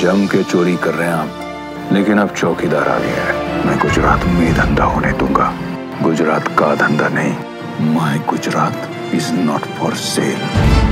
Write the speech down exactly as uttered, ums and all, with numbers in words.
जम के चोरी कर रहे हैं आप, लेकिन अब चौकीदार आ गया है। मैं गुजरात में ही धंधा होने दूंगा, गुजरात का धंधा नहीं। My Gujarat is not for cell.